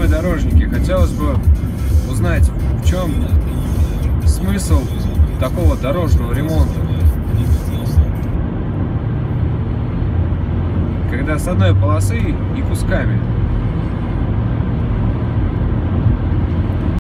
Уважаемые дорожники, хотелось бы узнать, в чем смысл такого дорожного ремонта. Когда с одной полосы и кусками